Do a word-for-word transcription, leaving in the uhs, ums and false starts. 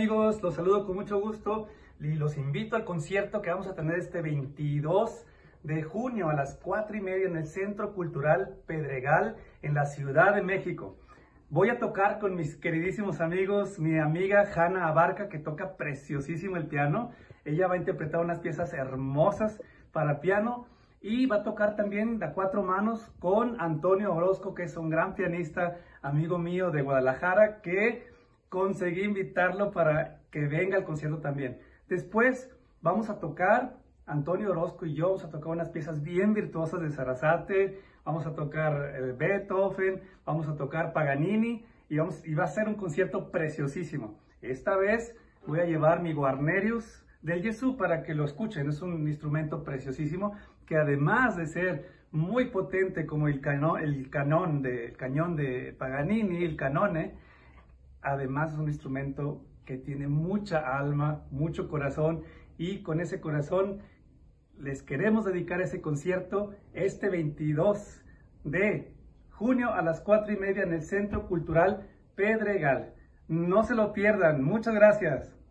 amigos? Los saludo con mucho gusto y los invito al concierto que vamos a tener este veintidós de junio a las cuatro y media en el Centro Cultural Pedregal en la Ciudad de México. Voy a tocar con mis queridísimos amigos, mi amiga Hanna Abarca, que toca preciosísimo el piano. Ella va a interpretar unas piezas hermosas para piano y va a tocar también a cuatro manos con Antonio Orozco, que es un gran pianista, amigo mío de Guadalajara, que conseguí invitarlo para que venga al concierto también. Después vamos a tocar, Antonio Orozco y yo vamos a tocar unas piezas bien virtuosas de Sarasate, vamos a tocar eh, Beethoven, vamos a tocar Paganini y, vamos, y va a ser un concierto preciosísimo. Esta vez voy a llevar mi Guarnerius del Gesù para que lo escuchen. Es un instrumento preciosísimo que, además de ser muy potente como el, cano, el, canón de, el cañón de Paganini, el canone, además es un instrumento que tiene mucha alma, mucho corazón, y con ese corazón les queremos dedicar ese concierto este veintidós de junio a las cuatro y media en el Centro Cultural Pedregal. No se lo pierdan. Muchas gracias.